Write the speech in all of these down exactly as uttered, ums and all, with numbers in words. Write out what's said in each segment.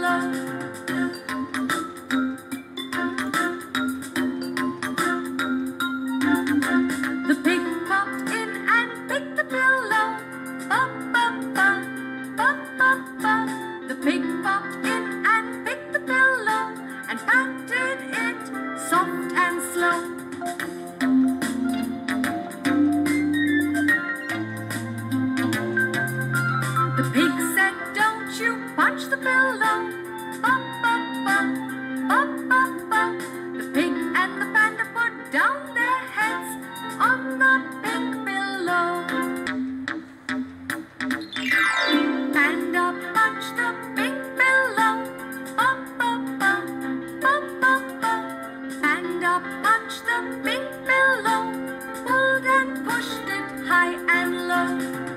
pillow. The pig popped in and picked the pillow. Ba, ba, ba, ba, ba, ba. The pig popped in and picked the pillow and patted it soft and slow. The pig said, "Don't you punch the pillow." Ba, ba, ba, ba, ba, ba. The pig and the panda put down their heads on the pig pillow. Panda punched the pig pillow. Ba, ba, ba, ba, ba, ba. Panda punched the pig pillow, pulled and pushed it high and low.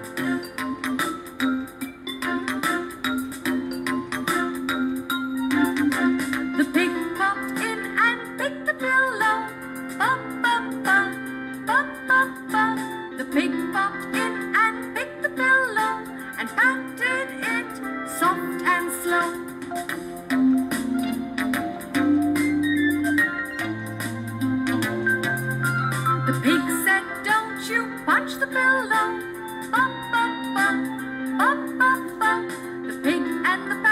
The pig popped in and picked the pillow. Ba, ba, ba, ba, ba, ba. The pig popped in and picked the pillow and patted it soft and slow. The pig said, "Don't you punch the pillow." Ba, ba, ba, ba, ba, ba. The pig and the